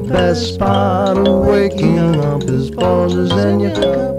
best part of waking up is pauses in your cup.